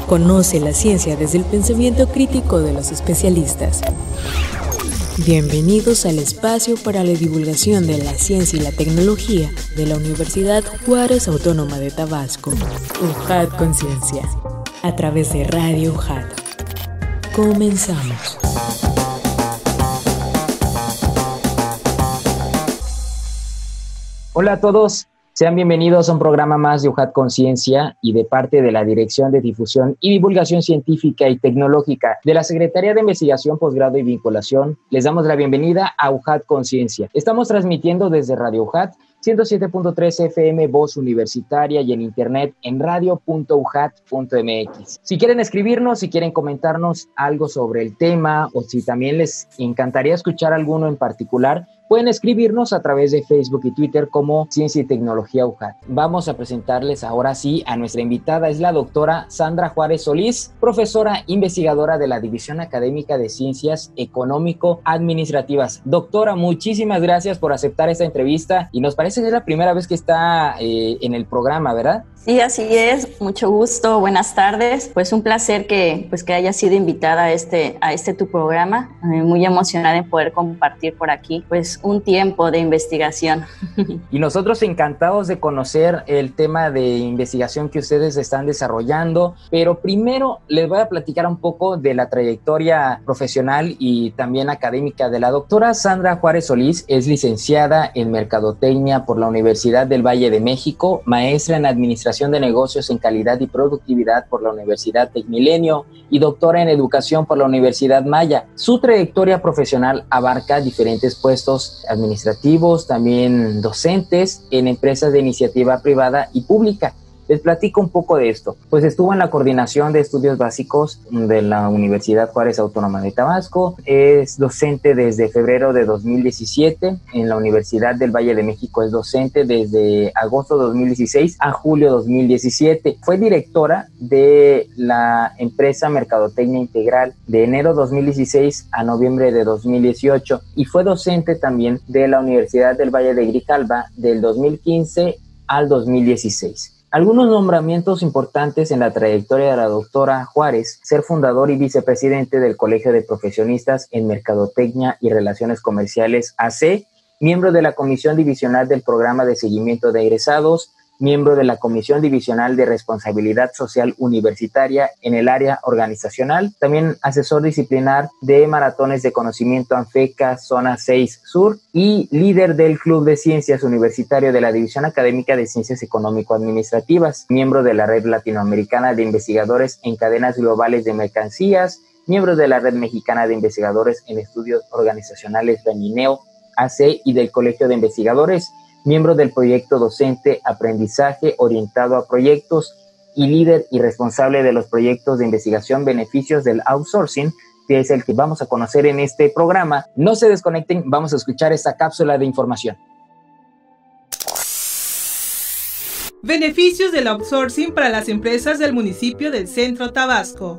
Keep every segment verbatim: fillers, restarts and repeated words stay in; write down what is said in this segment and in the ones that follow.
Conoce la ciencia desde el pensamiento crítico de los especialistas. Bienvenidos al espacio para la divulgación de la ciencia y la tecnología de la Universidad Juárez Autónoma de Tabasco, U J A T Conciencia, a través de Radio U J A T. Comenzamos. Hola a todos, sean bienvenidos a un programa más de U J A T Conciencia y de parte de la Dirección de Difusión y Divulgación Científica y Tecnológica de la Secretaría de Investigación, Posgrado y Vinculación. Les damos la bienvenida a U J A T Conciencia. Estamos transmitiendo desde Radio U J A T ciento siete punto tres F M Voz Universitaria y en internet en radio punto u j a t punto m x. Si quieren escribirnos, si quieren comentarnos algo sobre el tema o si también les encantaría escuchar alguno en particular, pueden escribirnos a través de Facebook y Twitter como Ciencia y Tecnología U J A T. Vamos a presentarles ahora sí a nuestra invitada, es la doctora Sandra Juárez Solís, profesora investigadora de la División Académica de Ciencias Económico-Administrativas. Doctora, muchísimas gracias por aceptar esta entrevista y nos parece que es la primera vez que está eh, en el programa, ¿verdad? Sí, así es. Mucho gusto. Buenas tardes. Pues un placer que, pues, que haya sido invitada a este, a este tu programa. Eh, muy emocionada en poder compartir por aquí pues un tiempo de investigación. Y nosotros encantados de conocer el tema de investigación que ustedes están desarrollando, pero primero les voy a platicar un poco de la trayectoria profesional y también académica de la doctora Sandra Juárez Solís. Es licenciada en Mercadotecnia por la Universidad del Valle de México, maestra en Administración de Negocios en Calidad y Productividad por la Universidad Tecmilenio y doctora en Educación por la Universidad Maya. Su trayectoria profesional abarca diferentes puestos administrativos, también docentes en empresas de iniciativa privada y pública. Les platico un poco de esto. Pues estuvo en la Coordinación de Estudios Básicos de la Universidad Juárez Autónoma de Tabasco. Es docente desde febrero de dos mil diecisiete. En la Universidad del Valle de México es docente desde agosto de dos mil dieciséis a julio de dos mil diecisiete. Fue directora de la empresa Mercadotecnia Integral de enero de dos mil dieciséis a noviembre de dos mil dieciocho. Y fue docente también de la Universidad del Valle de Grijalva del dos mil quince al dos mil dieciséis. Algunos nombramientos importantes en la trayectoria de la doctora Juárez: ser fundador y vicepresidente del Colegio de Profesionistas en Mercadotecnia y Relaciones Comerciales A C, miembro de la Comisión Divisional del Programa de Seguimiento de Egresados, miembro de la Comisión Divisional de Responsabilidad Social Universitaria en el área organizacional, también asesor disciplinar de Maratones de Conocimiento ANFECA Zona seis Sur y líder del Club de Ciencias Universitario de la División Académica de Ciencias Económico-Administrativas, miembro de la Red Latinoamericana de Investigadores en Cadenas Globales de Mercancías, miembro de la Red Mexicana de Investigadores en Estudios Organizacionales Benineo A C y del Colegio de Investigadores, miembro del proyecto docente Aprendizaje Orientado a Proyectos y líder y responsable de los proyectos de investigación Beneficios del Outsourcing, que es el que vamos a conocer en este programa. No se desconecten, vamos a escuchar esta cápsula de información. Beneficios del outsourcing para las empresas del municipio del Centro Tabasco.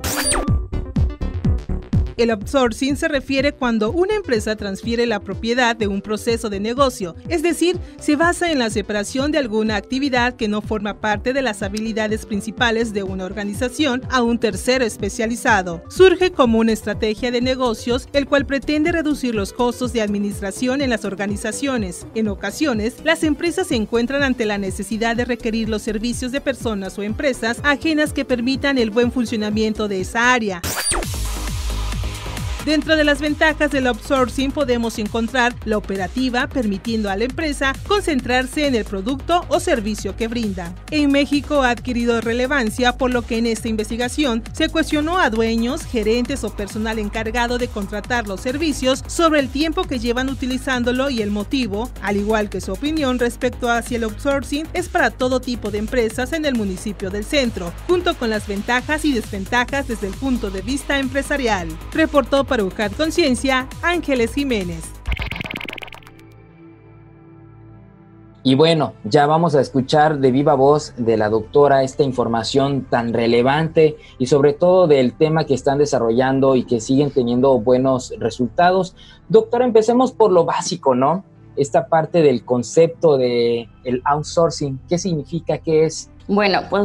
El outsourcing se refiere cuando una empresa transfiere la propiedad de un proceso de negocio, es decir, se basa en la separación de alguna actividad que no forma parte de las habilidades principales de una organización a un tercero especializado. Surge como una estrategia de negocios, el cual pretende reducir los costos de administración en las organizaciones. En ocasiones, las empresas se encuentran ante la necesidad de requerir los servicios de personas o empresas ajenas que permitan el buen funcionamiento de esa área. Dentro de las ventajas del outsourcing podemos encontrar la operativa, permitiendo a la empresa concentrarse en el producto o servicio que brinda. En México ha adquirido relevancia, por lo que en esta investigación se cuestionó a dueños, gerentes o personal encargado de contratar los servicios sobre el tiempo que llevan utilizándolo y el motivo, al igual que su opinión respecto a si el outsourcing es para todo tipo de empresas en el municipio del centro, junto con las ventajas y desventajas desde el punto de vista empresarial. Reportó para U J A T Conciencia, Ángeles Jiménez. Y bueno, ya vamos a escuchar de viva voz de la doctora esta información tan relevante y sobre todo del tema que están desarrollando y que siguen teniendo buenos resultados. Doctora, empecemos por lo básico, ¿no? Esta parte del concepto de el outsourcing, ¿qué significa? ¿Qué es? Bueno, pues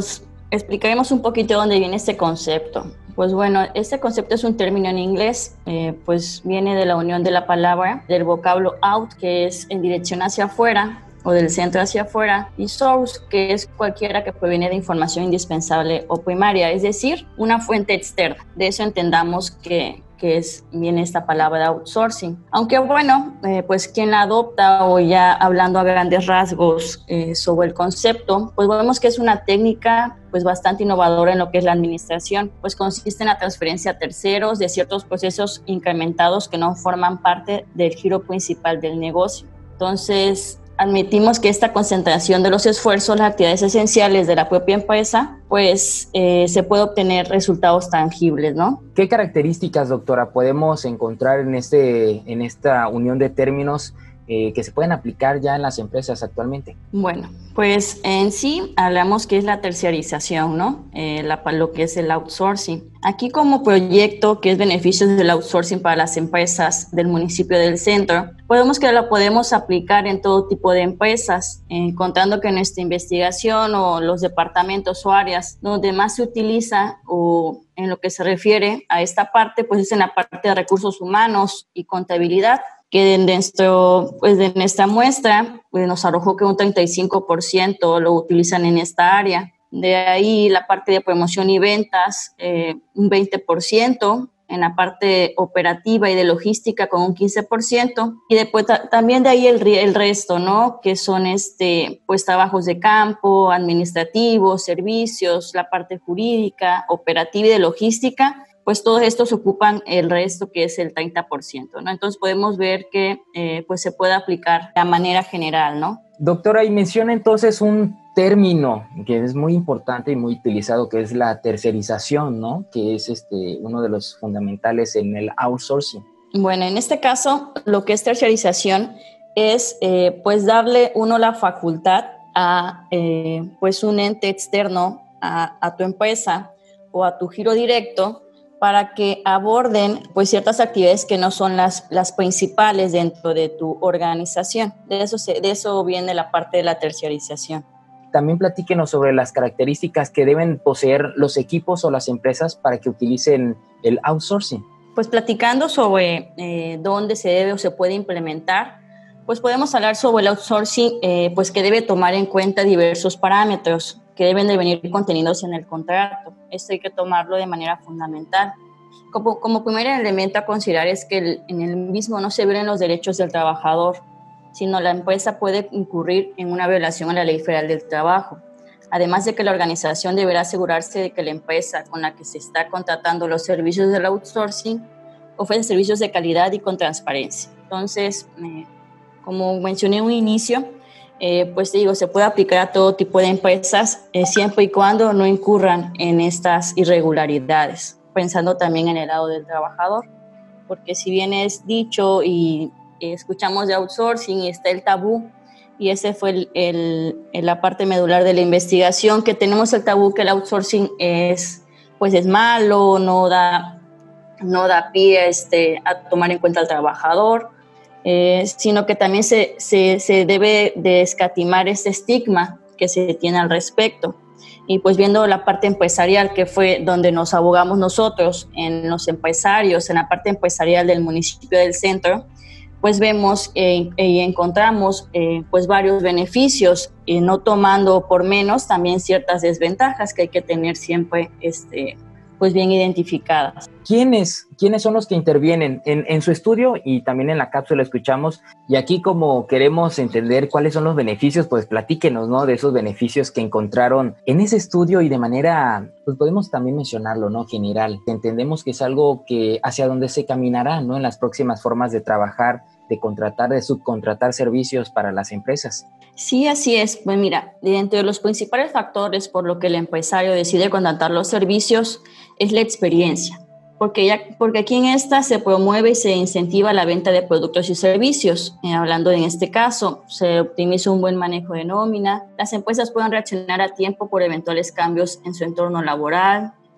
explicaremos un poquito dónde viene este concepto. Pues bueno, este concepto es un término en inglés, eh, pues viene de la unión de la palabra, del vocablo out, que es en dirección hacia afuera, o del centro hacia afuera, y source, que es cualquiera que proviene de información indispensable o primaria, es decir, una fuente externa. De eso entendamos que, que es, viene esta palabra de outsourcing. Aunque bueno, eh, pues quien la adopta, o ya hablando a grandes rasgos eh, sobre el concepto, pues vemos que es una técnica pues bastante innovadora en lo que es la administración, pues consiste en la transferencia a terceros de ciertos procesos incrementados que no forman parte del giro principal del negocio. Entonces, admitimos que esta concentración de los esfuerzos, las actividades esenciales de la propia empresa, pues eh, se puede obtener resultados tangibles, ¿no? ¿Qué características, doctora, podemos encontrar en, este, en esta unión de términos eh, que se pueden aplicar ya en las empresas actualmente? Bueno, pues en sí hablamos que es la terciarización, ¿no? Eh, la, lo que es el outsourcing. Aquí como proyecto, que es beneficios del outsourcing para las empresas del municipio del centro, podemos que lo podemos aplicar en todo tipo de empresas, encontrando que en nuestra investigación o los departamentos o áreas donde más se utiliza o en lo que se refiere a esta parte, pues es en la parte de recursos humanos y contabilidad, que de, nuestro, pues de nuestra muestra pues nos arrojó que un treinta y cinco por ciento lo utilizan en esta área. De ahí la parte de promoción y ventas, eh, un veinte por ciento, en la parte operativa y de logística con un quince por ciento, y después ta- también de ahí el, el resto, ¿no? Que son este, pues trabajos de campo, administrativos, servicios, la parte jurídica, operativa y de logística, pues todos estos ocupan el resto, que es el treinta por ciento, ¿no? Entonces podemos ver que eh, pues se puede aplicar de manera general, ¿no? Doctora, y menciona entonces un término que es muy importante y muy utilizado, que es la tercerización, ¿no? Que es este, uno de los fundamentales en el outsourcing. Bueno, en este caso, lo que es terciarización es eh, pues darle uno la facultad a eh, pues un ente externo a, a tu empresa o a tu giro directo para que aborden pues ciertas actividades que no son las, las principales dentro de tu organización. De eso, se, de eso viene la parte de la terciarización. También platíquenos sobre las características que deben poseer los equipos o las empresas para que utilicen el outsourcing. Pues platicando sobre eh, dónde se debe o se puede implementar, pues podemos hablar sobre el outsourcing, eh, pues que debe tomar en cuenta diversos parámetros que deben de venir contenidos en el contrato. Esto hay que tomarlo de manera fundamental. Como, como primer elemento a considerar es que el, en el mismo no se violen los derechos del trabajador, sino la empresa puede incurrir en una violación a la Ley Federal del Trabajo. Además de que la organización deberá asegurarse de que la empresa con la que se está contratando los servicios del outsourcing ofrece servicios de calidad y con transparencia. Entonces, eh, como mencioné en un inicio, eh, pues te digo, se puede aplicar a todo tipo de empresas eh, siempre y cuando no incurran en estas irregularidades, pensando también en el lado del trabajador, porque si bien es dicho y escuchamos de outsourcing y está el tabú, y ese fue el, el, la parte medular de la investigación, que tenemos el tabú que el outsourcing es, pues es malo, no da, no da pie este, a tomar en cuenta al trabajador, eh, sino que también se, se, se debe de escatimar este estigma que se tiene al respecto. Y pues viendo la parte empresarial, que fue donde nos abogamos nosotros, en los empresarios, en la parte empresarial del municipio del centro, pues vemos eh, y encontramos eh, pues varios beneficios, y no tomando por menos también ciertas desventajas que hay que tener siempre este, pues bien identificadas. ¿Quiénes, quiénes son los que intervienen en, en su estudio? Y también en la cápsula escuchamos, y aquí como queremos entender cuáles son los beneficios, pues platíquenos, ¿no? De esos beneficios que encontraron en ese estudio, y de manera, pues podemos también mencionarlo, ¿no? General. Entendemos que es algo que hacia donde se caminará, ¿no? En las próximas formas de trabajar, de contratar, de subcontratar servicios para las empresas. Sí, así es. Pues mira, entre los principales factores por lo que el empresario decide contratar los servicios es la experiencia, porque, ya, porque aquí en esta se promueve y se incentiva la venta de productos y servicios. Eh, hablando en este caso, se optimiza un buen manejo de nómina, las empresas pueden reaccionar a tiempo por eventuales cambios en su entorno laboral,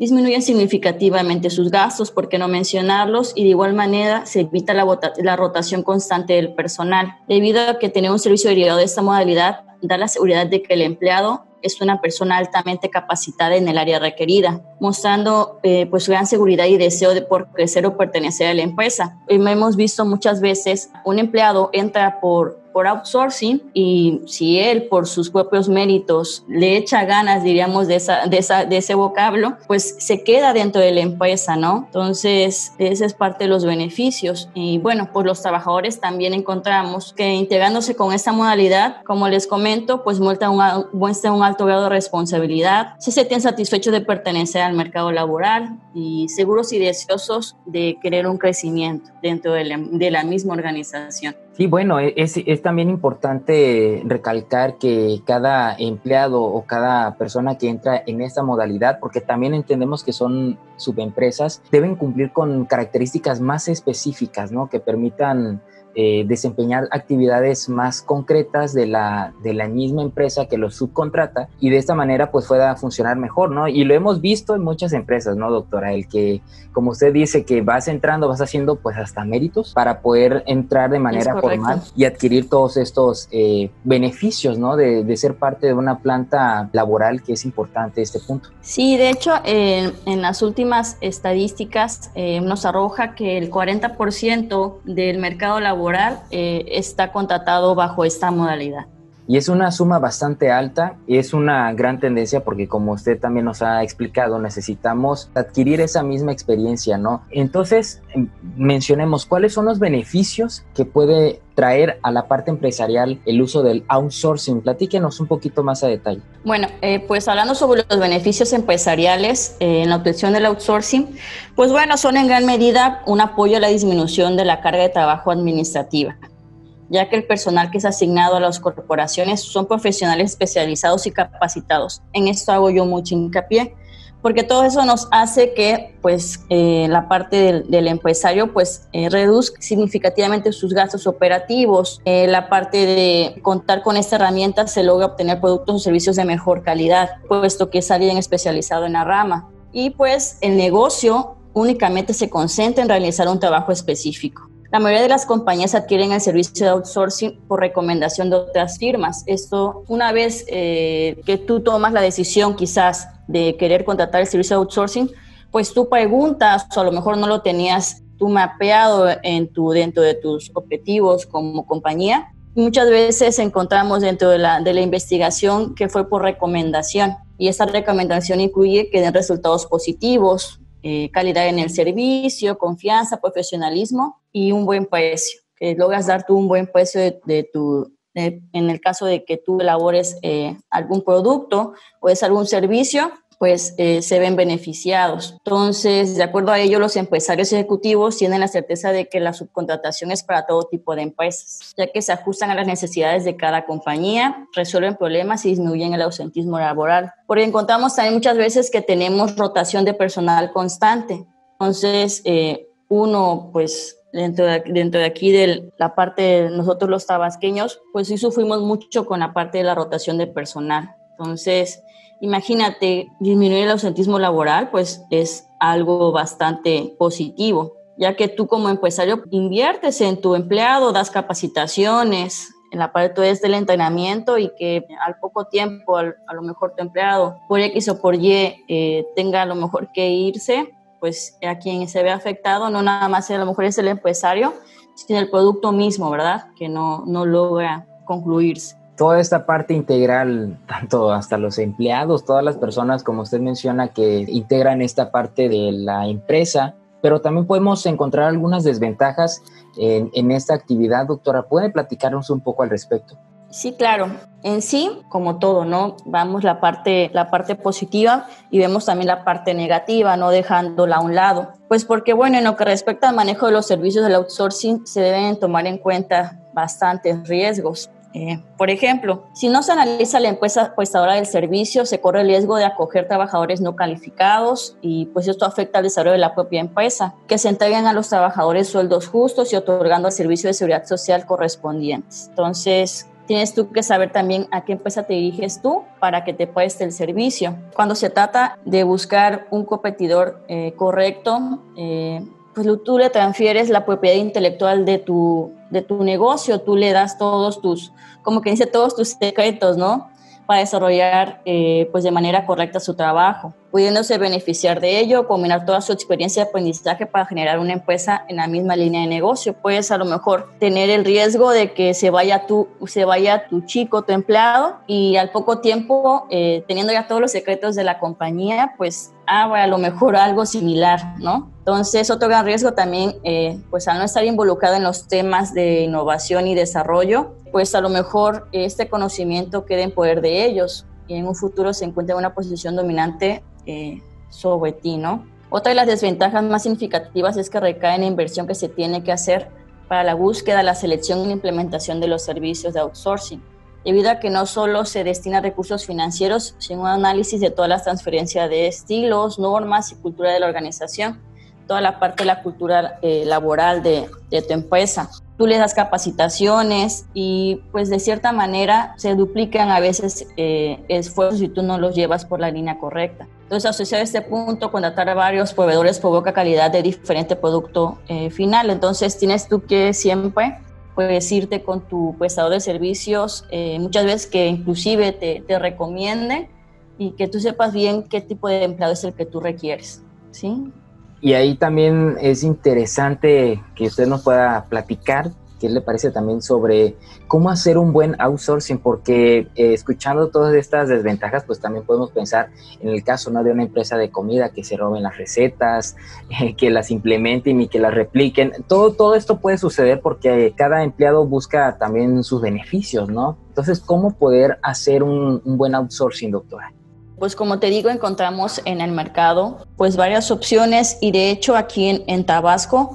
disminuyen significativamente sus gastos, por qué no mencionarlos, y de igual manera se evita la, vota- la rotación constante del personal, debido a que tener un servicio derivado de esta modalidad da la seguridad de que el empleado es una persona altamente capacitada en el área requerida, mostrando eh, pues gran seguridad y deseo de por crecer o pertenecer a la empresa. Eh, hemos visto muchas veces un empleado entra por por outsourcing, y si él por sus propios méritos le echa ganas, diríamos, de, esa, de, esa, de ese vocablo, pues se queda dentro de la empresa, ¿no? Entonces, esa es parte de los beneficios. Y bueno, pues los trabajadores también encontramos que integrándose con esta modalidad, como les comento, pues muestra un, muestra un alto grado de responsabilidad, se sienten satisfechos de pertenecer al mercado laboral y seguros y deseosos de querer un crecimiento dentro de la, de la misma organización. Sí, bueno, es, es también importante recalcar que cada empleado o cada persona que entra en esta modalidad, porque también entendemos que son subempresas, deben cumplir con características más específicas, ¿no? Que permitan eh, desempeñar actividades más concretas de la, de la misma empresa que los subcontrata, y de esta manera pues pueda funcionar mejor, ¿no? Y lo hemos visto en muchas empresas, ¿no, doctora? El que, como usted dice, que vas entrando, vas haciendo pues hasta méritos para poder entrar de manera formal y adquirir todos estos eh, beneficios, ¿no? De, de ser parte de una planta laboral, que es importante este punto. Sí, de hecho, eh, en las últimas estadísticas eh, nos arroja que el cuarenta por ciento del mercado laboral eh, está contratado bajo esta modalidad. Y es una suma bastante alta, y es una gran tendencia porque, como usted también nos ha explicado, necesitamos adquirir esa misma experiencia, ¿no? Entonces, mencionemos cuáles son los beneficios que puede traer a la parte empresarial el uso del outsourcing. Platíquenos un poquito más a detalle. Bueno, eh, pues hablando sobre los beneficios empresariales eh, en la obtención del outsourcing, pues bueno, son en gran medida un apoyo a la disminución de la carga de trabajo administrativa, ya que el personal que es asignado a las corporaciones son profesionales especializados y capacitados. En esto hago yo mucho hincapié, porque todo eso nos hace que pues, eh, la parte del, del empresario pues, eh, reduzca significativamente sus gastos operativos. Eh, la parte de contar con esta herramienta se logra obtener productos o servicios de mejor calidad, puesto que es alguien especializado en la rama. Y pues el negocio únicamente se concentra en realizar un trabajo específico. La mayoría de las compañías adquieren el servicio de outsourcing por recomendación de otras firmas. Esto, una vez eh, que tú tomas la decisión quizás de querer contratar el servicio de outsourcing, pues tú preguntas, o a lo mejor no lo tenías tú mapeado en tu, dentro de tus objetivos como compañía. Y muchas veces encontramos dentro de la, de la investigación que fue por recomendación, y esa recomendación incluye que den resultados positivos, Eh, calidad en el servicio, confianza, profesionalismo y un buen precio, que logras dar tú un buen precio de, de tu, de, en el caso de que tú elabores eh, algún producto o es algún servicio, pues eh, se ven beneficiados. Entonces, de acuerdo a ello, los empresarios ejecutivos tienen la certeza de que la subcontratación es para todo tipo de empresas, ya que se ajustan a las necesidades de cada compañía, resuelven problemas y disminuyen el ausentismo laboral. Porque encontramos también muchas veces que tenemos rotación de personal constante. Entonces, eh, uno, pues, dentro de, dentro de aquí de la parte de nosotros los tabasqueños, pues sí sufrimos mucho con la parte de la rotación de personal. Entonces, imagínate, disminuir el ausentismo laboral, pues es algo bastante positivo, ya que tú como empresario inviertes en tu empleado, das capacitaciones, en la parte del entrenamiento, y que al poco tiempo, al, a lo mejor tu empleado, por X o por Y, eh, tenga a lo mejor que irse, pues a quien se ve afectado no nada más a lo mejor es el empresario, sino el producto mismo, ¿verdad? Que no, no logra concluirse. Toda esta parte integral, tanto hasta los empleados, todas las personas, como usted menciona, que integran esta parte de la empresa, pero también podemos encontrar algunas desventajas en, en esta actividad. Doctora, ¿puede platicarnos un poco al respecto? Sí, claro. En sí, como todo, ¿no? Vamos la parte, la parte positiva y vemos también la parte negativa, no dejándola a un lado. Pues porque, bueno, en lo que respecta al manejo de los servicios del outsourcing, se deben tomar en cuenta bastantes riesgos. Eh, por ejemplo, si no se analiza la empresa prestadora del servicio, se corre el riesgo de acoger trabajadores no calificados, y pues esto afecta al desarrollo de la propia empresa, que se entreguen a los trabajadores sueldos justos y otorgando el servicio de seguridad social correspondientes. Entonces, tienes tú que saber también a qué empresa te diriges tú para que te preste el servicio. Cuando se trata de buscar un competidor eh, correcto, eh, pues tú le transfieres la propiedad intelectual de tu, de tu negocio, tú le das todos tus, como que dice, todos tus secretos, ¿no? Para desarrollar eh, pues de manera correcta su trabajo, pudiéndose beneficiar de ello, combinar toda su experiencia de aprendizaje para generar una empresa en la misma línea de negocio. Puedes a lo mejor tener el riesgo de que se vaya tu, se vaya tu chico, tu empleado, y al poco tiempo, eh, teniendo ya todos los secretos de la compañía, pues haga a lo mejor algo similar, ¿no? Entonces, otro gran riesgo también, eh, pues al no estar involucrado en los temas de innovación y desarrollo, pues a lo mejor este conocimiento queda en poder de ellos y en un futuro se encuentra en una posición dominante eh, sobre ti, ¿no? Otra de las desventajas más significativas es que recae en la inversión que se tiene que hacer para la búsqueda, la selección y la implementación de los servicios de outsourcing, debido a que no solo se destina recursos financieros, sino un análisis de todas las transferencias de estilos, normas y cultura de la organización, toda la parte de la cultura eh, laboral de, de tu empresa. Tú les das capacitaciones y pues de cierta manera se duplican a veces eh, esfuerzos si tú no los llevas por la línea correcta. Entonces, asociado a este punto, contratar a varios proveedores provoca calidad de diferente producto eh, final. Entonces, tienes tú que siempre pues irte con tu prestador de servicios, eh, muchas veces que inclusive te, te recomiende y que tú sepas bien qué tipo de empleado es el que tú requieres, ¿sí? Y ahí también es interesante que usted nos pueda platicar qué le parece también sobre cómo hacer un buen outsourcing, porque eh, escuchando todas estas desventajas, pues también podemos pensar en el caso, ¿no?, de una empresa de comida que se roben las recetas, eh, que las implementen y que las repliquen. Todo, todo esto puede suceder porque cada empleado busca también sus beneficios, ¿no? Entonces, ¿cómo poder hacer un, un buen outsourcing, doctora? Pues como te digo, encontramos en el mercado pues varias opciones y de hecho aquí en, en Tabasco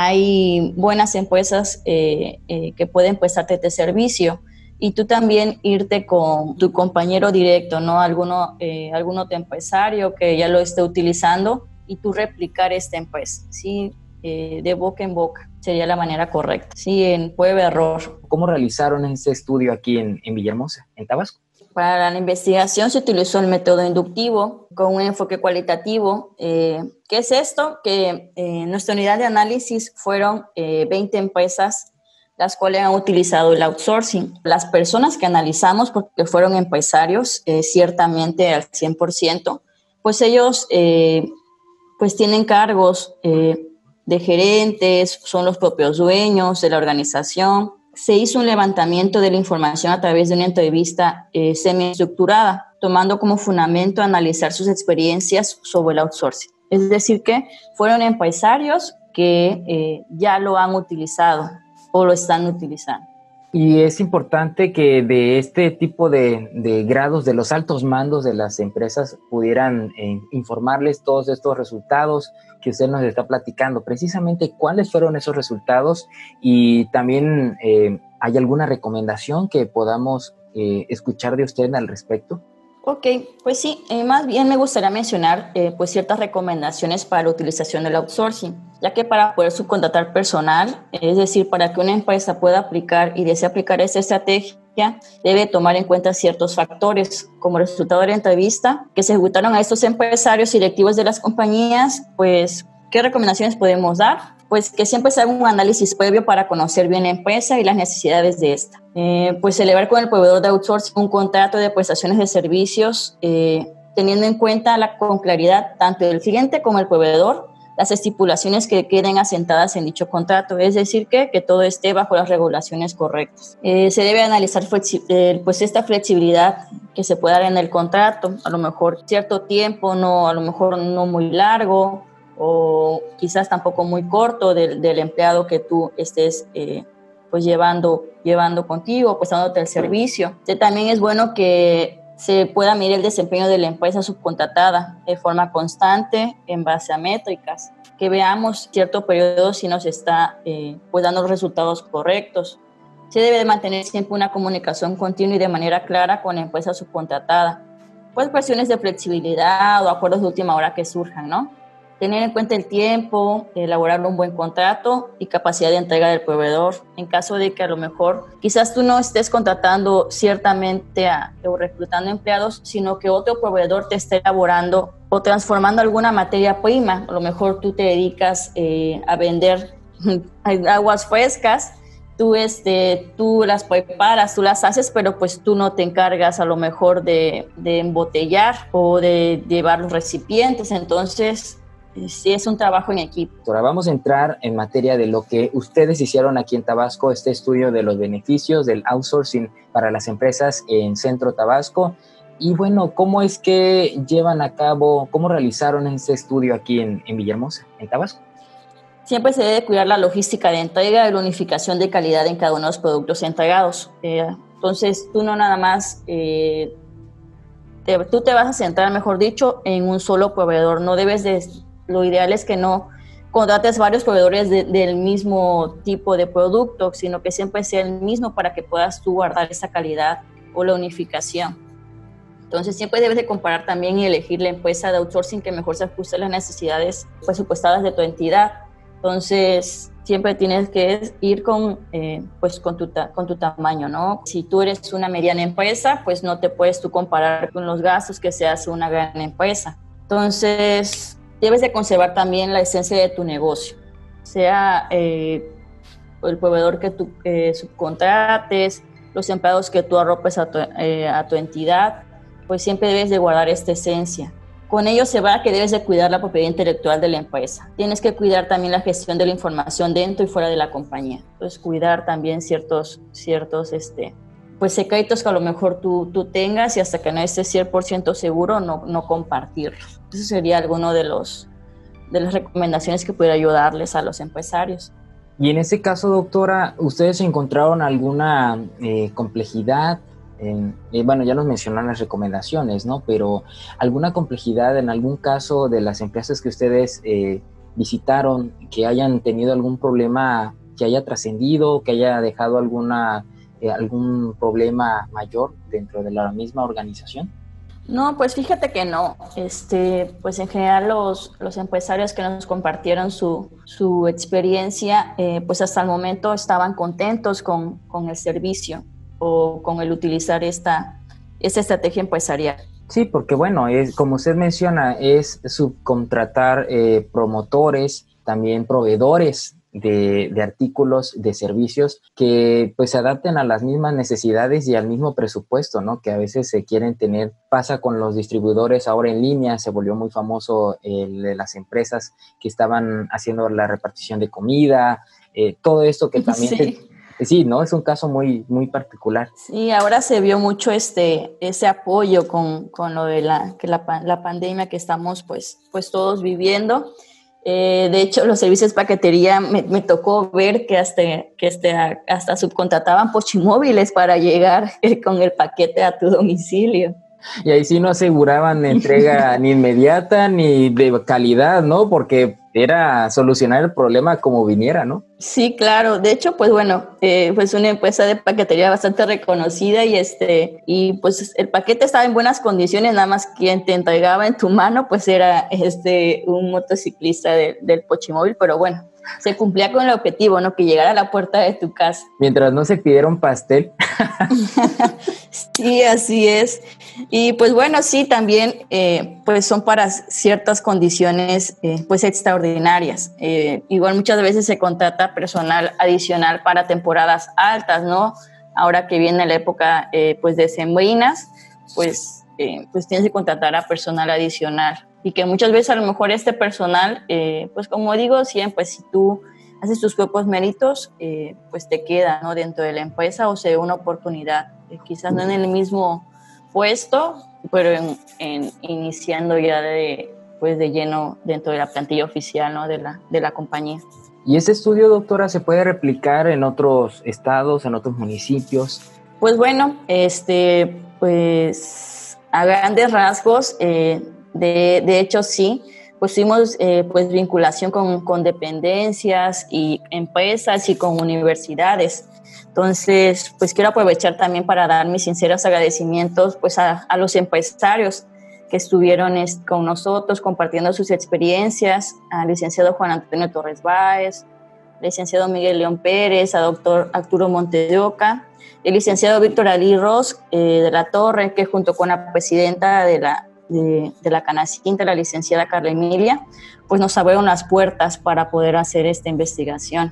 hay buenas empresas eh, eh, que pueden prestarte este servicio y tú también irte con tu compañero directo, ¿no? Alguno, eh, algún otro empresario que ya lo esté utilizando y tú replicar esta empresa, ¿sí? Eh, de boca en boca sería la manera correcta, ¿sí? En prueba de error. ¿Cómo realizaron ese estudio aquí en, en Villahermosa, en Tabasco? Para la investigación se utilizó el método inductivo con un enfoque cualitativo. Eh, ¿Qué es esto? Que eh, en nuestra unidad de análisis fueron eh, veinte empresas las cuales han utilizado el outsourcing. Las personas que analizamos, porque fueron empresarios, eh, ciertamente al cien por ciento, pues ellos eh, pues tienen cargos eh, de gerentes, son los propios dueños de la organización. Se hizo un levantamiento de la información a través de una entrevista eh, semiestructurada, tomando como fundamento analizar sus experiencias sobre el outsourcing. Es decir, que fueron empresarios que eh, ya lo han utilizado o lo están utilizando. Y es importante que de este tipo de, de grados, de los altos mandos de las empresas, pudieran eh, informarles todos estos resultados que usted nos está platicando. Precisamente, ¿cuáles fueron esos resultados? Y también, eh, ¿hay alguna recomendación que podamos eh, escuchar de usted al respecto? Ok, pues sí, eh, más bien me gustaría mencionar eh, pues ciertas recomendaciones para la utilización del outsourcing, ya que para poder subcontratar personal, es decir, para que una empresa pueda aplicar y desee aplicar esta estrategia, debe tomar en cuenta ciertos factores, como resultado de la entrevista que se ejecutaron a estos empresarios y directivos de las compañías. Pues, ¿qué recomendaciones podemos dar? Pues que siempre se haga un análisis previo para conocer bien la empresa y las necesidades de esta. Eh, pues celebrar con el proveedor de outsourcing un contrato de prestaciones de servicios, eh, teniendo en cuenta la, con claridad tanto el cliente como el proveedor, las estipulaciones que queden asentadas en dicho contrato, es decir, que, que todo esté bajo las regulaciones correctas. Eh, se debe analizar flexi- eh, pues esta flexibilidad que se puede dar en el contrato, a lo mejor cierto tiempo, no, a lo mejor no muy largo, o quizás tampoco muy corto del, del empleado que tú estés eh, pues llevando, llevando contigo, pues dándote el servicio. Entonces, también es bueno que se pueda medir el desempeño de la empresa subcontratada de forma constante en base a métricas, que veamos cierto periodo si nos está eh, pues dando los resultados correctos. Se debe de mantener siempre una comunicación continua y de manera clara con la empresa subcontratada, pues cuestiones de flexibilidad o acuerdos de última hora que surjan, ¿no? tener en cuenta el tiempo, elaborar un buen contrato y capacidad de entrega del proveedor. En caso de que a lo mejor quizás tú no estés contratando ciertamente a, o reclutando empleados, sino que otro proveedor te esté elaborando o transformando alguna materia prima. A lo mejor tú te dedicas eh, a vender aguas frescas, tú, este, tú las preparas, tú las haces, pero pues tú no te encargas a lo mejor de, de embotellar o de llevar los recipientes. Entonces, sí, es un trabajo en equipo. Ahora vamos a entrar en materia de lo que ustedes hicieron aquí en Tabasco, este estudio de los beneficios del outsourcing para las empresas en Centro Tabasco. Y bueno, ¿cómo es que llevan a cabo, cómo realizaron este estudio aquí en, en Villahermosa, en Tabasco? Siempre se debe cuidar la logística de entrega y la unificación de calidad en cada uno de los productos entregados. Eh, entonces, tú no nada más... Eh, te, tú te vas a centrar, mejor dicho, en un solo proveedor. No debes de... Lo ideal es que no contrates varios proveedores de, del mismo tipo de producto, sino que siempre sea el mismo para que puedas tú guardar esa calidad o la unificación. Entonces, siempre debes de comparar también y elegir la empresa de outsourcing que mejor se ajuste a las necesidades presupuestadas de tu entidad. Entonces, siempre tienes que ir con, eh, pues, con, tu, con tu tamaño, ¿no? Si tú eres una mediana empresa, pues no te puedes tú comparar con los gastos que se hace una gran empresa. Entonces, debes de conservar también la esencia de tu negocio, sea eh, el proveedor que tú eh, subcontrates, los empleados que tú arropes a tu, eh, a tu entidad, pues siempre debes de guardar esta esencia. Con ello se va que debes de cuidar la propiedad intelectual de la empresa. Tienes que cuidar también la gestión de la información dentro y fuera de la compañía. Entonces, cuidar también ciertos, ciertos este, pues, secretos que a lo mejor tú, tú tengas y hasta que no estés cien por ciento seguro, no, no compartirlos. Eso sería alguno de, los, de las recomendaciones que pudiera ayudarles a los empresarios. Y en ese caso, doctora, ¿ustedes encontraron alguna eh, complejidad? En, eh, bueno, ya nos mencionaron las recomendaciones, ¿no? Pero ¿alguna complejidad en algún caso de las empresas que ustedes eh, visitaron que hayan tenido algún problema que haya trascendido, que haya dejado alguna, eh, algún problema mayor dentro de la misma organización? No, pues fíjate que no. Este, pues en general los, los empresarios que nos compartieron su, su experiencia, eh, pues hasta el momento estaban contentos con, con el servicio o con el utilizar esta, esta estrategia empresarial. Sí, porque bueno, es, como usted menciona, es subcontratar eh, promotores, también proveedores de, de artículos, de servicios que pues se adapten a las mismas necesidades y al mismo presupuesto, ¿no? Que a veces se quieren tener. Pasa con los distribuidores ahora en línea, se volvió muy famoso el de las empresas que estaban haciendo la repartición de comida, eh, todo esto que también... Sí. Se, Sí, ¿no? Es un caso muy, muy particular. Sí, ahora se vio mucho este, ese apoyo con, con lo de la, que la, la pandemia que estamos pues, pues todos viviendo. Eh, de hecho, los servicios de paquetería me, me tocó ver que hasta, que este, hasta subcontrataban pochimóviles para llegar eh, con el paquete a tu domicilio. Y ahí sí no aseguraban entrega ni inmediata ni de calidad, ¿no? Porque era solucionar el problema como viniera, ¿no? Sí, claro. De hecho, pues bueno, eh, pues una empresa de paquetería bastante reconocida y este y pues el paquete estaba en buenas condiciones, nada más quien te entregaba en tu mano pues era este un motociclista de, del pochimóvil, pero bueno, se cumplía con el objetivo, ¿no? Que llegara a la puerta de tu casa. Mientras no se pidiera un pastel. Sí, así es. Y pues bueno, sí, también eh, pues son para ciertas condiciones eh, pues extraordinarias. Eh, igual muchas veces se contrata personal adicional para temporadas altas, ¿no? Ahora que viene la época eh, pues decembrinas, pues, eh, pues tienes que contratar a personal adicional. Y que muchas veces a lo mejor este personal, eh, pues como digo siempre, si tú haces tus propios méritos, eh, pues te queda, ¿no? Dentro de la empresa o se ve una oportunidad, eh, quizás no en el mismo puesto, pero en, en iniciando ya de, pues de lleno dentro de la plantilla oficial, ¿no? de, la, de la compañía. ¿Y este estudio, doctora, se puede replicar en otros estados, en otros municipios? Pues bueno, este, pues a grandes rasgos, eh, de, de hecho sí, pues tuvimos eh, pues vinculación con, con dependencias y empresas y con universidades. Entonces, pues quiero aprovechar también para dar mis sinceros agradecimientos pues a, a los empresarios que estuvieron con nosotros compartiendo sus experiencias, al licenciado Juan Antonio Torres Báez, licenciado Miguel León Pérez, a doctor Arturo Montes de Oca, el licenciado Víctor Ali Ros eh, de la Torre, que junto con la presidenta de la, de, de la Canacintra, la licenciada Carla Emilia, pues nos abrieron las puertas para poder hacer esta investigación.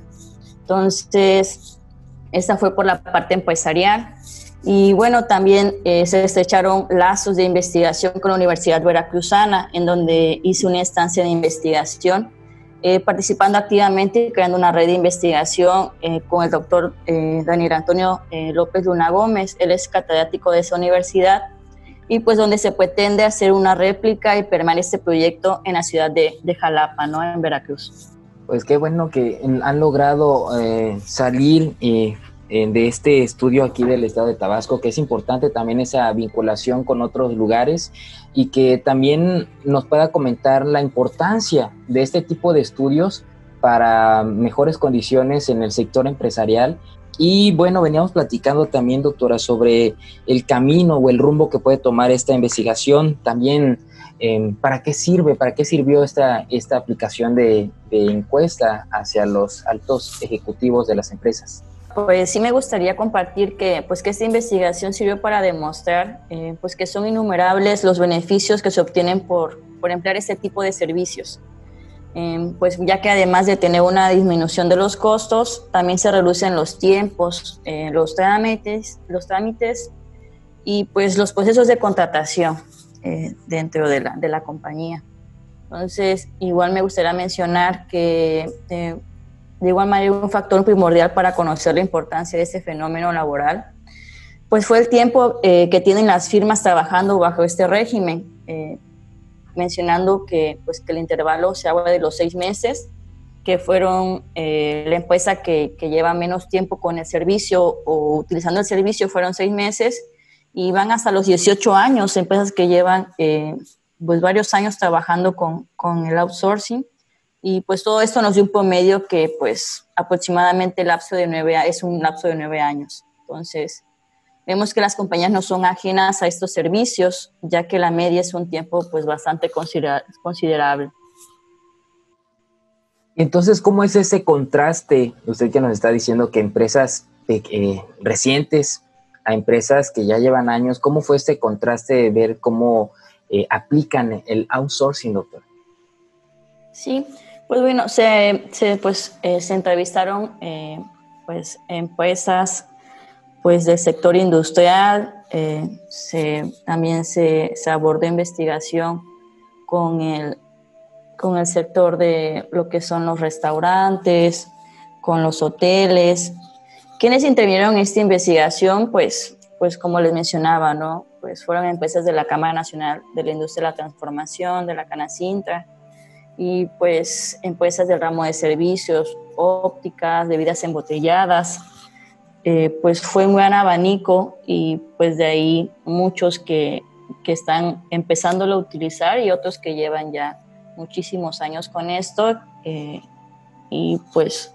Entonces, esta fue por la parte empresarial. Y bueno, también eh, se estrecharon lazos de investigación con la Universidad Veracruzana, en donde hice una estancia de investigación, eh, participando activamente y creando una red de investigación eh, con el doctor eh, Daniel Antonio eh, López Luna Gómez. Él es catedrático de esa universidad, y pues donde se pretende hacer una réplica y permanece este proyecto en la ciudad de, de Jalapa, ¿no? En Veracruz. Pues qué bueno que han logrado eh, salir eh, de este estudio aquí del estado de Tabasco, que es importante también esa vinculación con otros lugares, y que también nos pueda comentar la importancia de este tipo de estudios para mejores condiciones en el sector empresarial. Y bueno, veníamos platicando también, doctora, sobre el camino o el rumbo que puede tomar esta investigación. También, eh, ¿para qué sirve, para qué sirvió esta, esta aplicación de, de encuesta hacia los altos ejecutivos de las empresas? Pues sí me gustaría compartir que, pues, que esta investigación sirvió para demostrar eh, pues que son innumerables los beneficios que se obtienen por, por emplear este tipo de servicios. Eh, pues ya que además de tener una disminución de los costos, también se reducen los tiempos, eh, los trámites, los trámites y pues los procesos de contratación eh, dentro de la, de la compañía. Entonces, igual me gustaría mencionar que eh, de igual manera un factor primordial para conocer la importancia de este fenómeno laboral, pues fue el tiempo eh, que tienen las firmas trabajando bajo este régimen, eh, mencionando que, pues, que el intervalo se habla de los seis meses, que fueron eh, la empresa que, que lleva menos tiempo con el servicio o utilizando el servicio fueron seis meses, y van hasta los dieciocho años, empresas que llevan eh, pues varios años trabajando con, con el outsourcing. Y pues todo esto nos dio un promedio que pues aproximadamente el lapso de nueve, es un lapso de nueve años. Entonces, vemos que las compañías no son ajenas a estos servicios, ya que la media es un tiempo pues bastante considera- considerable. Entonces, ¿cómo es ese contraste? Usted que nos está diciendo que empresas eh, recientes a empresas que ya llevan años, ¿cómo fue este contraste de ver cómo eh, aplican el outsourcing, doctor? Sí, pues bueno, se, se, pues, eh, se entrevistaron eh, pues, empresas pues, del sector industrial, eh, se, también se, se abordó investigación con el, con el sector de lo que son los restaurantes, con los hoteles. ¿Quiénes intervinieron en esta investigación? Pues, pues como les mencionaba, ¿no? Pues fueron empresas de la Cámara Nacional de la Industria de la Transformación, de la Canacintra, y pues empresas del ramo de servicios, ópticas, bebidas embotelladas. Eh, pues fue un gran abanico, y pues de ahí muchos que, que están empezándolo a utilizar y otros que llevan ya muchísimos años con esto, eh, y pues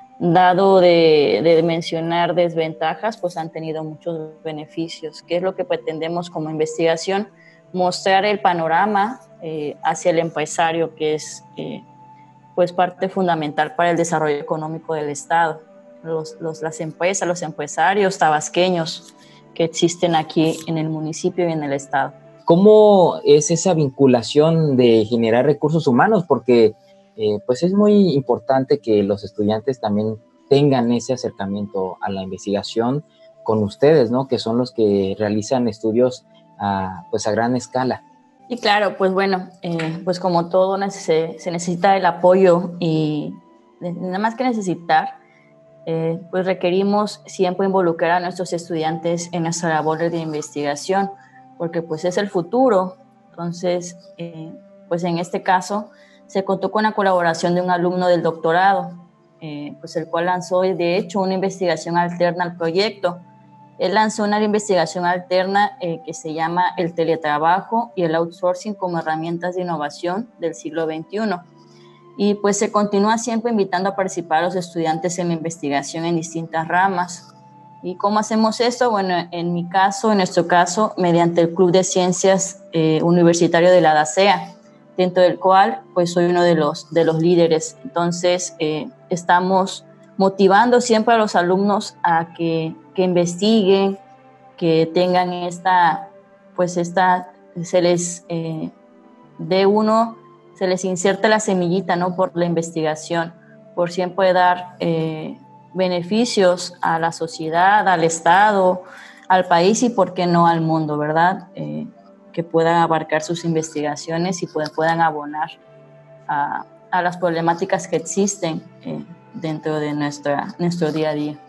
dado de, de mencionar desventajas, pues han tenido muchos beneficios, que es lo que pretendemos como investigación, mostrar el panorama eh, hacia el empresario, que es eh, pues parte fundamental para el desarrollo económico del Estado. Los, los, las empresas, los empresarios tabasqueños que existen aquí en el municipio y en el Estado. ¿Cómo es esa vinculación de generar recursos humanos? Porque eh, pues es muy importante que los estudiantes también tengan ese acercamiento a la investigación con ustedes, ¿no? Que son los que realizan estudios a, pues a gran escala. Y claro, pues bueno, eh, pues como todo se, se necesita el apoyo, y nada más que necesitar, eh, pues requerimos siempre involucrar a nuestros estudiantes en nuestra labor de investigación, porque pues es el futuro. Entonces, eh, pues en este caso se contó con la colaboración de un alumno del doctorado, eh, pues el cual lanzó de hecho una investigación alterna al proyecto. Él lanzó una investigación alterna eh, que se llama El teletrabajo y el outsourcing como herramientas de innovación del siglo veintiuno. Y pues se continúa siempre invitando a participar a los estudiantes en la investigación en distintas ramas. ¿Y cómo hacemos esto? Bueno, en mi caso, en nuestro caso, mediante el Club de Ciencias eh, Universitario de la DACEA, dentro del cual pues soy uno de los, de los líderes. Entonces, eh, estamos motivando siempre a los alumnos a que, que investiguen, que tengan esta, pues esta, se les eh, dé uno, se les inserta la semillita, ¿no? Por la investigación, por siempre dar eh, beneficios a la sociedad, al Estado, al país y, por qué no, al mundo, ¿verdad? Eh, que puedan abarcar sus investigaciones y puedan, puedan abonar a, a las problemáticas que existen eh, dentro de nuestra, nuestro día a día.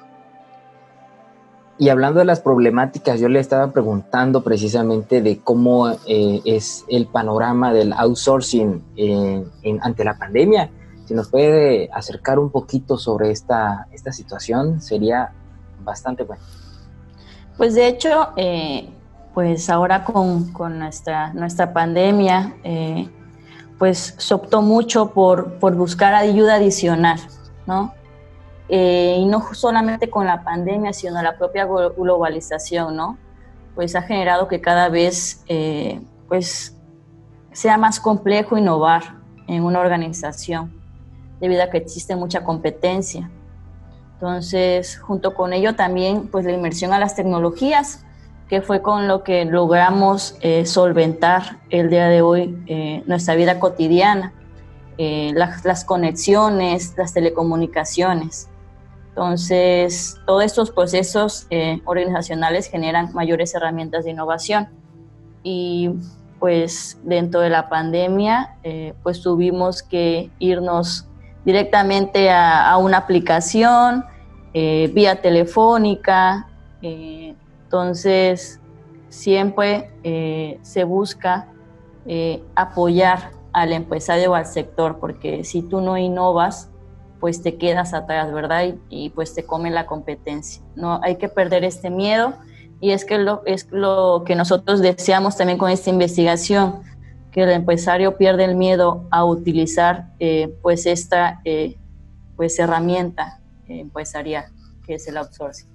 Y hablando de las problemáticas, yo le estaba preguntando precisamente de cómo eh, es el panorama del outsourcing eh, en, ante la pandemia. Si nos puede acercar un poquito sobre esta, esta situación, sería bastante bueno. Pues de hecho, eh, pues ahora con, con nuestra, nuestra pandemia, eh, pues se optó mucho por, por buscar ayuda adicional, ¿no? Eh, y no solamente con la pandemia, sino la propia globalización, ¿no? Pues ha generado que cada vez eh, pues sea más complejo innovar en una organización, debido a que existe mucha competencia. Entonces, junto con ello también pues la inmersión a las tecnologías, que fue con lo que logramos eh, solventar el día de hoy eh, nuestra vida cotidiana, eh, las, las conexiones, las telecomunicaciones. Entonces, todos estos procesos eh, organizacionales generan mayores herramientas de innovación. Y pues dentro de la pandemia, eh, pues tuvimos que irnos directamente a, a una aplicación, eh, vía telefónica. Eh, entonces, siempre eh, se busca eh, apoyar al empresario o al sector, porque si tú no innovas, pues te quedas atrás, ¿verdad? Y, y pues te come la competencia. No hay que perder este miedo, y es que lo, es lo que nosotros deseamos también con esta investigación, que el empresario pierda el miedo a utilizar eh, pues esta eh, pues herramienta eh, empresarial, que es el outsourcing.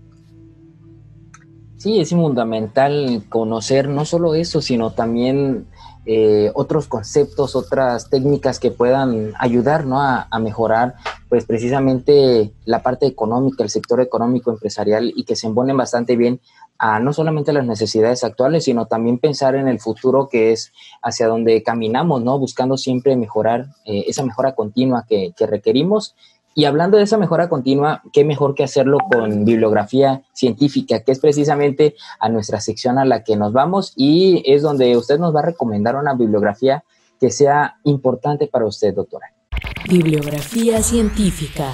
Sí, es fundamental conocer no solo eso, sino también eh, otros conceptos, otras técnicas que puedan ayudar, ¿no? a, a mejorar pues precisamente la parte económica, el sector económico empresarial, y que se embonen bastante bien a no solamente las necesidades actuales, sino también pensar en el futuro, que es hacia donde caminamos, ¿no? Buscando siempre mejorar, eh, esa mejora continua que, que requerimos. Y hablando de esa mejora continua, qué mejor que hacerlo con bibliografía científica, que es precisamente a nuestra sección a la que nos vamos, y es donde usted nos va a recomendar una bibliografía que sea importante para usted, doctora. Bibliografía científica.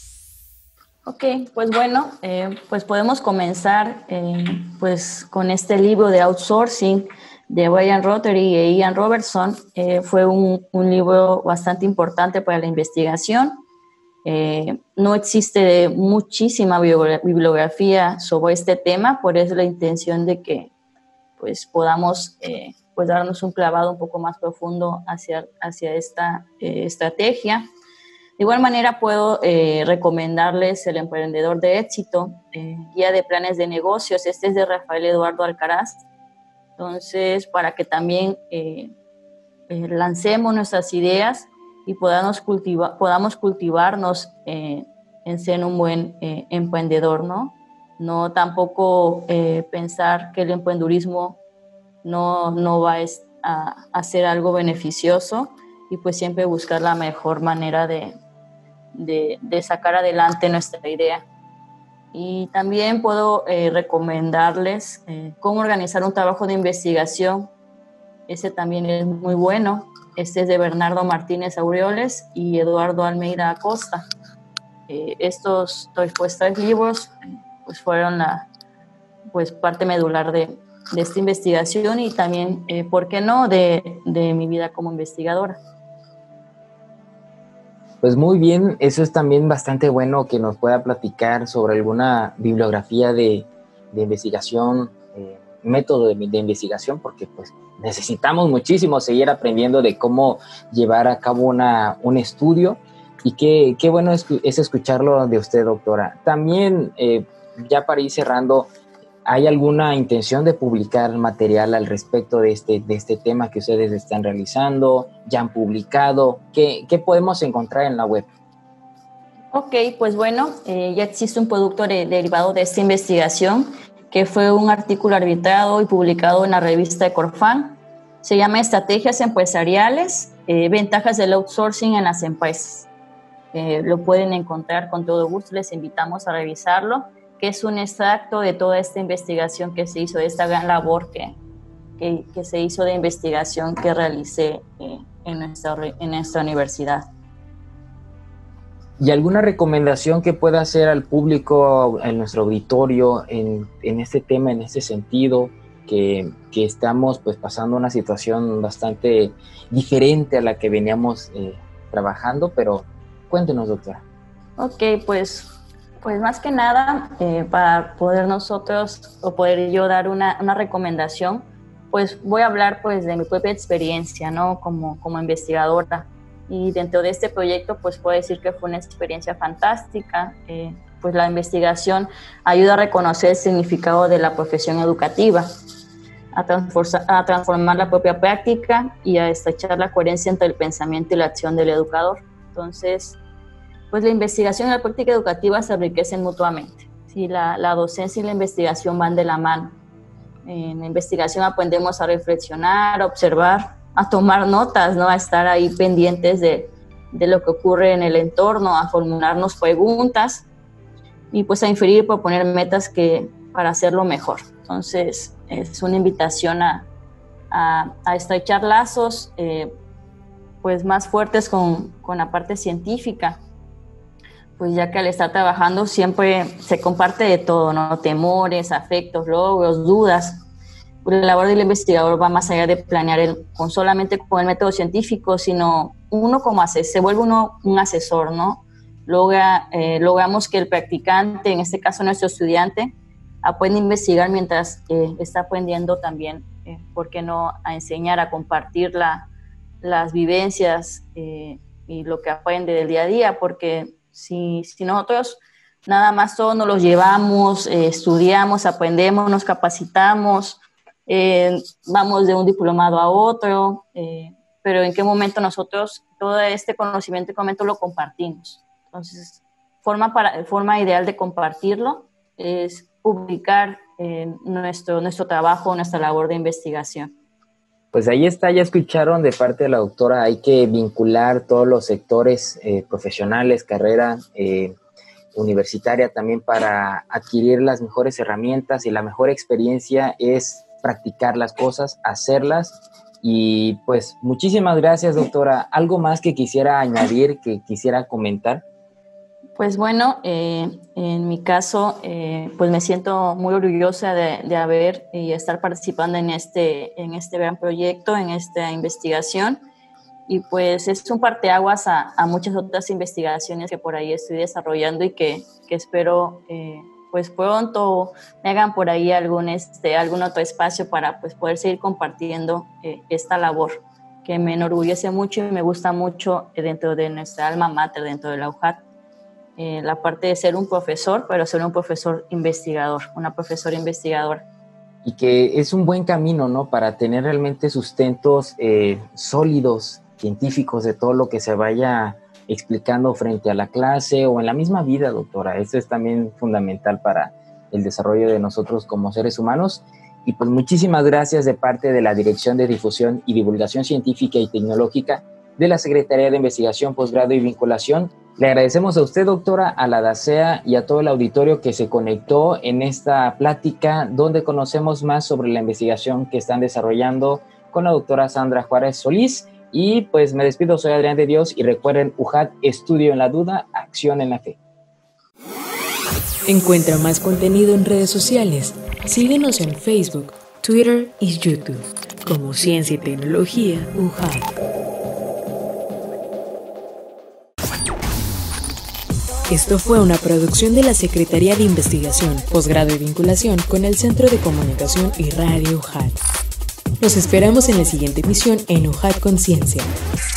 Ok, pues bueno, eh, pues podemos comenzar eh, pues con este libro de outsourcing de Brian Rothery e Ian Robertson. Eh, fue un, un libro bastante importante para la investigación. Eh, no existe muchísima bibliografía sobre este tema, por eso la intención de que pues, podamos eh, pues, darnos un clavado un poco más profundo hacia, hacia esta eh, estrategia. De igual manera puedo eh, recomendarles El Emprendedor de Éxito, eh, Guía de Planes de Negocios. Este es de Rafael Eduardo Alcaraz. Entonces, para que también eh, eh, lancemos nuestras ideas y podamos, cultiva, podamos cultivarnos eh, en ser un buen eh, emprendedor, ¿no? No tampoco eh, pensar que el emprendurismo no, no va a, a ser algo beneficioso, y pues siempre buscar la mejor manera de, de, de sacar adelante nuestra idea. Y también puedo eh, recomendarles eh, cómo organizar un trabajo de investigación. Ese también es muy bueno. Este es de Bernardo Martínez Aureoles y Eduardo Almeida Acosta. Eh, estos pues, tres libros pues, fueron la pues, parte medular de, de esta investigación, y también, eh, ¿por qué no?, de, de mi vida como investigadora. Pues muy bien, eso es también bastante bueno, que nos pueda platicar sobre alguna bibliografía de, de investigación, eh, método de, de investigación, porque pues necesitamos muchísimo seguir aprendiendo de cómo llevar a cabo una, un estudio, y qué, qué bueno es, es escucharlo de usted, doctora. También eh, ya para ir cerrando, ¿hay alguna intención de publicar material al respecto de este, de este tema que ustedes están realizando? ¿Ya han publicado? ¿Qué, qué podemos encontrar en la web? Ok, pues bueno, eh, ya existe un producto de, derivado de esta investigación, que fue un artículo arbitrado y publicado en la revista Ecorfan. Se llama Estrategias Empresariales, eh, Ventajas del Outsourcing en las Empresas. Eh, lo pueden encontrar con todo gusto, les invitamos a revisarlo, que es un extracto de toda esta investigación que se hizo, de esta gran labor que, que, que se hizo de investigación que realicé eh, en, nuestra, en nuestra universidad. ¿Y alguna recomendación que pueda hacer al público, en nuestro auditorio, en, en este tema, en este sentido, que, que estamos pues pasando una situación bastante diferente a la que veníamos eh, trabajando? Pero cuéntenos, doctora. Ok, pues, pues más que nada, eh, para poder nosotros, o poder yo dar una, una recomendación, pues voy a hablar pues de mi propia experiencia, ¿no? Como, como investigadora. Y dentro de este proyecto, pues puedo decir que fue una experiencia fantástica. Eh, pues la investigación ayuda a reconocer el significado de la profesión educativa, a, a transformar la propia práctica y a estrechar la coherencia entre el pensamiento y la acción del educador. Entonces, pues la investigación y la práctica educativa se enriquecen mutuamente. ¿Sí? La, la docencia y la investigación van de la mano. En la investigación aprendemos a reflexionar, a observar, a tomar notas, ¿no? A estar ahí pendientes de, de lo que ocurre en el entorno, a formularnos preguntas y pues a inferir y proponer metas que, para hacerlo mejor. Entonces, es una invitación a, a, a estrechar lazos eh, pues más fuertes con, con la parte científica, pues ya que al estar trabajando siempre se comparte de todo, ¿no? Temores, afectos, logros, dudas. La labor del investigador va más allá de planear el, con solamente con el método científico, sino uno como asesor, se vuelve uno un asesor, ¿no? Logra, eh, logramos que el practicante, en este caso nuestro estudiante, aprenda a investigar mientras eh, está aprendiendo también, eh, ¿por qué no?, a enseñar, a compartir la, las vivencias eh, y lo que aprende del día a día, porque si, si nosotros nada más todos nos los llevamos, eh, estudiamos, aprendemos, nos capacitamos, Eh, vamos de un diplomado a otro, eh, pero en qué momento nosotros todo este conocimiento y momento lo compartimos. Entonces, forma, para, forma ideal de compartirlo es publicar eh, nuestro, nuestro trabajo, nuestra labor de investigación. Pues ahí está, ya escucharon de parte de la doctora, hay que vincular todos los sectores eh, profesionales, carrera eh, universitaria también, para adquirir las mejores herramientas, y la mejor experiencia es practicar las cosas, hacerlas. Y pues muchísimas gracias, doctora. ¿Algo más que quisiera añadir, que quisiera comentar? Pues bueno, eh, en mi caso, eh, pues me siento muy orgullosa de, de haber y estar participando en este, en este gran proyecto, en esta investigación. Y pues es un parteaguas a, a muchas otras investigaciones que por ahí estoy desarrollando y que, que espero eh, pues pronto me hagan por ahí algún, este, algún otro espacio para pues poder seguir compartiendo eh, esta labor que me enorgullece mucho y me gusta mucho dentro de nuestra alma mater, dentro de la U J A T. Eh, la parte de ser un profesor, pero ser un profesor investigador, una profesora investigadora. Y que es un buen camino, ¿no?, para tener realmente sustentos eh, sólidos, científicos, de todo lo que se vaya explicando frente a la clase o en la misma vida, doctora. Esto es también fundamental para el desarrollo de nosotros como seres humanos. Y pues muchísimas gracias de parte de la Dirección de Difusión y Divulgación Científica y Tecnológica de la Secretaría de Investigación, Posgrado y Vinculación. Le agradecemos a usted, doctora, a la DACEA y a todo el auditorio que se conectó en esta plática, donde conocemos más sobre la investigación que están desarrollando con la doctora Sandra Juárez Solís. Y pues me despido, soy Adrián de Dios, y recuerden, U J A T, estudio en la duda, acción en la fe. Encuentra más contenido en redes sociales. Síguenos en Facebook, Twitter y YouTube como Ciencia y Tecnología U J A T. Esto fue una producción de la Secretaría de Investigación, Posgrado y Vinculación con el Centro de Comunicación y Radio U J A T. Los esperamos en la siguiente emisión en U J A T Conciencia.